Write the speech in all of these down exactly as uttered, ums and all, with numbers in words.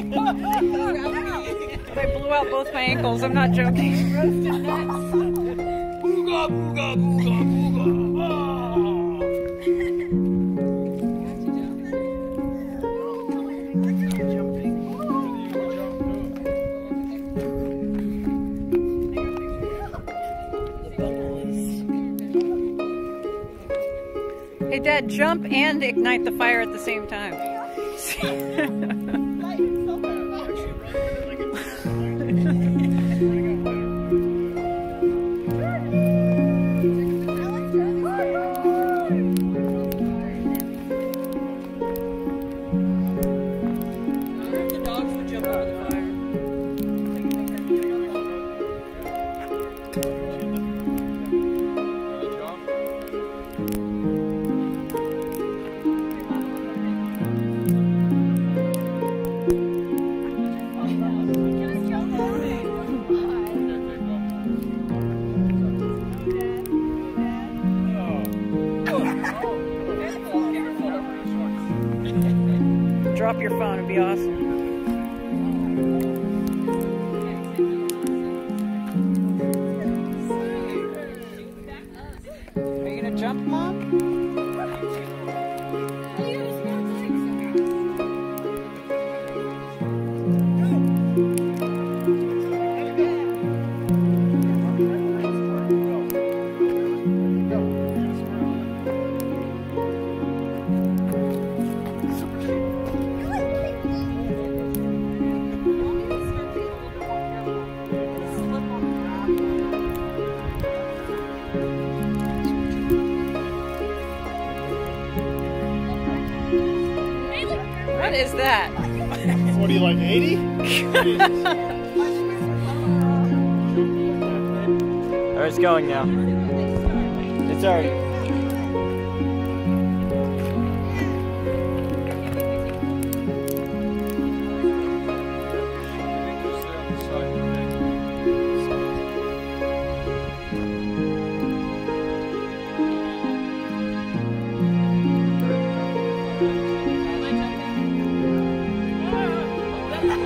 I blew out both my ankles. I'm not joking. Booga, booga, booga, booga. Hey, Dad, jump and ignite the fire at the same time. Drop your phone, it'd be awesome. Are you gonna jump, Mom? What is that? What are you, like eighty? Oh, it's going now. It's already.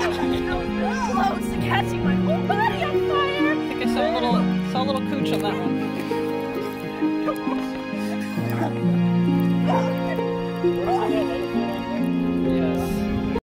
Close to catching my whole body on fire. I think I saw a little, saw a little cooch on that one.